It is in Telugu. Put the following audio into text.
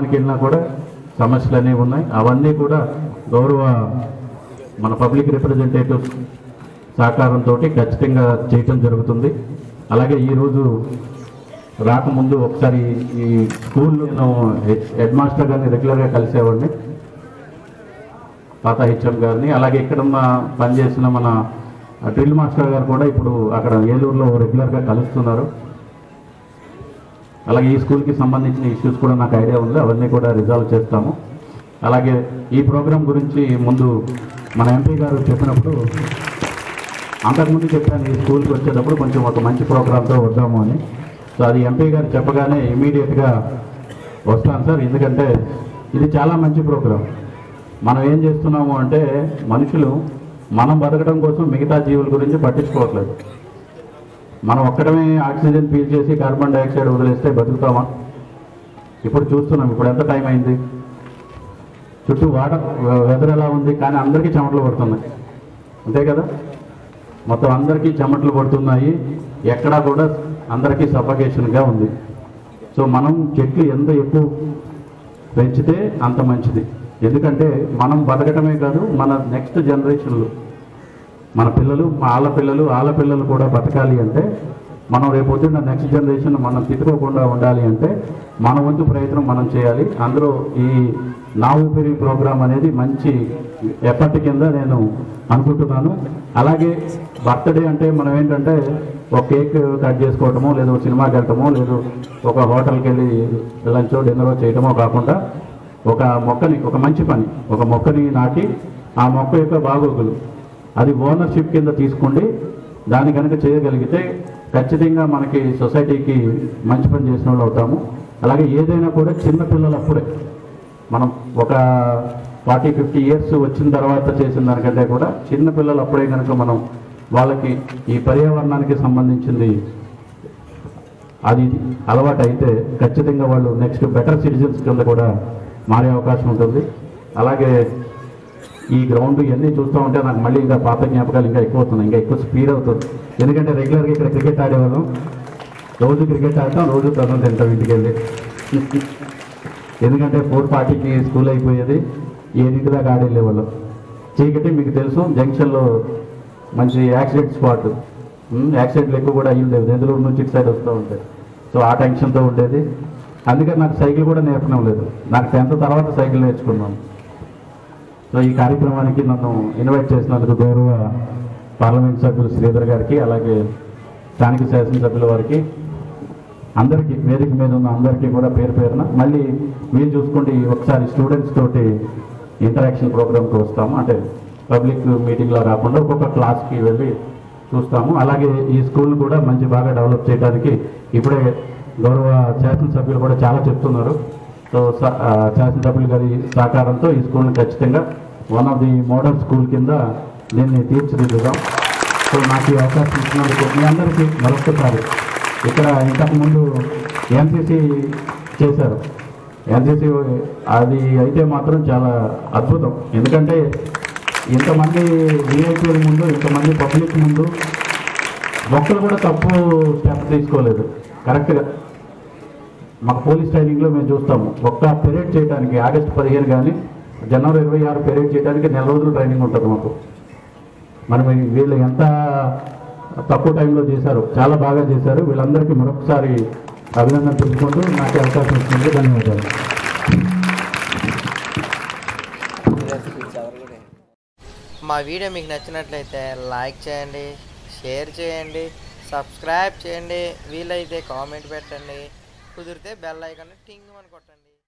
గ్రామానికి వెళ్ళినా కూడా సమస్యలు అనేవి ఉన్నాయి. అవన్నీ కూడా గౌరవ మన పబ్లిక్ రిప్రజెంటేటివ్స్ సహకారంతో ఖచ్చితంగా చేయటం జరుగుతుంది. అలాగే ఈరోజు రాకముందు ఒకసారి ఈ స్కూల్లో నేను హెడ్ మాస్టర్ గారిని రెగ్యులర్గా కలిసేవాడిని, పాత హెచ్ఎం గారిని. అలాగే ఇక్కడ పనిచేసిన మన డ్రిల్ మాస్టర్ గారు కూడా ఇప్పుడు అక్కడ ఏలూరులో రెగ్యులర్గా కలుస్తున్నారు. అలాగే ఈ స్కూల్కి సంబంధించిన ఇష్యూస్ కూడా నాకు ఐడియా ఉంది, అవన్నీ కూడా రిజాల్వ్ చేస్తాము. అలాగే ఈ ప్రోగ్రాం గురించి ముందు మన ఎంపీ గారు చెప్పినప్పుడు అంతకుముందు చెప్పాను, ఈ స్కూల్కి వచ్చేటప్పుడు కొంచెం ఒక మంచి ప్రోగ్రాంతో వద్దాము అని. సో అది ఎంపీ గారు చెప్పగానే ఇమీడియట్గా వస్తాను సార్, ఎందుకంటే ఇది చాలా మంచి ప్రోగ్రాం. మనం ఏం చేస్తున్నాము అంటే మనుషులు మనం బతకడం కోసం మిగతా జీవుల గురించి పట్టించుకోవట్లేదు. మనం ఒక్కడమే ఆక్సిజన్ పీల్ చేసి కార్బన్ డైఆక్సైడ్ వదిలేస్తే బతుకుతామా? ఇప్పుడు చూస్తున్నాం, ఇప్పుడు ఎంత టైం అయింది, చుట్టూ వెదర్ ఎలా ఉంది, కానీ అందరికీ చెమటలు పడుతున్నాయి, అంతే కదా? మొత్తం అందరికీ చెమటలు పడుతున్నాయి, ఎక్కడా కూడా అందరికీ సఫకేషన్గా ఉంది. సో మనం చెట్లు ఎంత ఎక్కువ పెంచితే అంత మంచిది. ఎందుకంటే మనం బతకటమే కాదు, మన నెక్స్ట్ జనరేషన్లు, మన పిల్లలు, వాళ్ళ పిల్లలు కూడా బతకాలి అంటే మనం రేపొద్దున్న నెక్స్ట్ జనరేషన్ మనం తిట్టుకోకుండా ఉండాలి అంటే మన వంతు ప్రయత్నం మనం చేయాలి. అందులో ఈ నా ఊపిరి ప్రోగ్రాం అనేది మంచి ఎఫర్ట్ కింద నేను అనుకుంటున్నాను. అలాగే బర్త్డే అంటే మనం ఏంటంటే ఒక కేక్ కట్ చేసుకోవటమో, లేదా సినిమాకి వెళ్ళటమో, లేదు ఒక హోటల్కి వెళ్ళి లంచో డిన్నరో చేయటమో కాకుండా ఒక మొక్కని, ఒక మంచి పని, ఒక మొక్కని నాటి ఆ మొక్క యొక్క బాగోగులు అది ఓనర్షిప్ కింద తీసుకోండి. దాన్ని కనుక చేయగలిగితే ఖచ్చితంగా మనకి సొసైటీకి మంచి పని చేసిన వాళ్ళు అవుతాము. అలాగే ఏదైనా కూడా చిన్నపిల్లలు అప్పుడే మనం ఒక 40-50 ఇయర్స్ వచ్చిన తర్వాత చేసిన దానికంటే కూడా చిన్నపిల్లలు అప్పుడే కనుక మనం వాళ్ళకి ఈ పర్యావరణానికి సంబంధించింది అది అలవాటు అయితే ఖచ్చితంగా వాళ్ళు నెక్స్ట్ బెటర్ సిటిజన్స్ కింద కూడా మారే అవకాశం ఉంటుంది. అలాగే ఈ గ్రౌండ్ ఇవన్నీ చూస్తూ ఉంటే నాకు మళ్ళీ ఇంకా పాత జ్ఞాపకాలు ఇంకా ఎక్కువ అవుతున్నాయి, ఇంకా ఎక్కువ స్పీడ్ అవుతుంది. ఎందుకంటే రెగ్యులర్గా ఇక్కడ క్రికెట్ ఆడేవాళ్ళం, రోజు క్రికెట్ ఆడతాం, రోజు తరుణం తింటాం ఇంటికి వెళ్ళి. ఎందుకంటే 4:40కి స్కూల్ అయిపోయేది, 7 దాకా ఆడేళ్ళేవాళ్ళం. చీకటి మీకు తెలుసు, జంక్షన్లో మంచి యాక్సిడెంట్ స్పాట్, యాక్సిడెంట్లు ఎక్కువ కూడా అయ్యింది, నెల్లూరు నుంచి ఇటు సైడ్ వస్తూ ఉంటాయి. సో ఆ టెన్షన్తో ఉండేది. అందుకని నాకు సైకిల్ కూడా నేర్పడం లేదు, నాకు 10th తర్వాత సైకిల్ నేర్చుకున్నాను. సో ఈ కార్యక్రమానికి నన్ను ఇన్వైట్ చేసినందుకు గౌరవ పార్లమెంట్ సభ్యులు శ్రీధర్ గారికి, అలాగే స్థానిక శాసనసభ్యుల వారికి, అందరికీ, వేదిక మీద ఉన్న అందరికీ కూడా పేరు పేరున మళ్ళీ వీలు చూసుకుంటే ఒకసారి స్టూడెంట్స్ తోటి ఇంటరాక్షన్ ప్రోగ్రామ్కి వస్తాము. అంటే పబ్లిక్ మీటింగ్లో కాకుండా ఒక్కొక్క క్లాస్కి వెళ్ళి చూస్తాము. అలాగే ఈ స్కూల్ కూడా మంచి బాగా డెవలప్ చేయడానికి ఇప్పుడే గౌరవ శాసనసభ్యులు కూడా చాలా చెప్తున్నారు. సో శాసనసభ్యులు గారి సహకారంతో ఈ స్కూల్ని ఖచ్చితంగా one of the model school కింద దీన్ని తీర్చిదిద్దుదాం. సో నాకు ఈ అవకాశం ఇచ్చినందుకు మీ అందరికీ మరొకసారి, ఇక్కడ ఇంతకుముందు ఎన్సీసీ చేశారు, ఎన్సీసీ అది అయితే మాత్రం చాలా అద్భుతం. ఎందుకంటే ఇంతమంది విఐపీల ముందు, ఇంతమంది పబ్లిక్ ముందు ఒక్కరు కూడా తప్పు స్టెప్ తీసుకోలేదు. కరెక్ట్గా మాకు పోలీస్ ట్రైనింగ్లో మేము చూస్తాము, ఒక్క పెరేడ్ చేయడానికి ఆగస్టు 15 కానీ జనవరి 26 పెరేడ్ చేయడానికి 4 రోజులు ట్రైనింగ్ ఉంటుంది మాకు. మనం వీళ్ళు ఎంత తక్కువ టైంలో చేశారు, చాలా బాగా చేశారు. వీళ్ళందరికీ మరొకసారి అభినందన తెలుసుకుంటూ నాకు అవకాశం ఇచ్చినందుకు ధన్యవాదాలు. మా వీడియో మీకు నచ్చినట్లయితే లైక్ చేయండి, షేర్ చేయండి, సబ్స్క్రైబ్ చేయండి, వీలైతే కామెంట్ పెట్టండి, కుదిరితే బెల్ ఐకాన్ టింగ్ అని కొట్టండి.